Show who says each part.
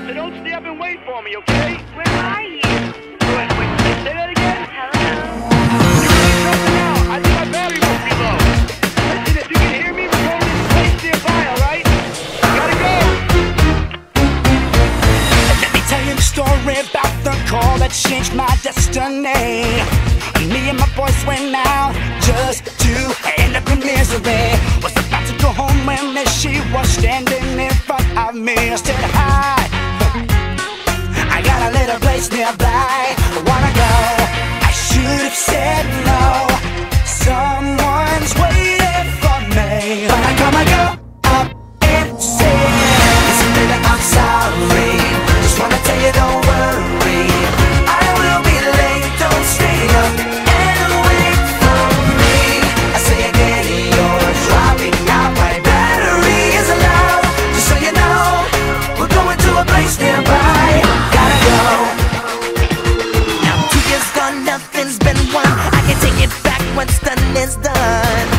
Speaker 1: So don't stay up and wait for me, okay?
Speaker 2: Where are you?
Speaker 1: Wait, say that again?
Speaker 2: Hello?
Speaker 1: You're really jumping out. I think my battery must be low. Listen, if you can hear me, we're going to this place nearby, alright? Gotta go!
Speaker 3: Let me tell you the story about the call that changed my destiny. Me and my boys went out just to end up in misery. Was about to go home when there she was standing in front of me. I said, hi, I got a little place nearby. Wanna go? I should have said no. Someone's waiting for me. But I gotta go up and say, listen, baby, I'm sorry. Just wanna tell you, don't worry. I will be late, don't stay up and wait for me. I say again, you're dropping out. My battery is low. Just so you know, we're going to a place nearby. Gotta go. Now 2 years gone, nothing's been won. I can take it back, what's done is done.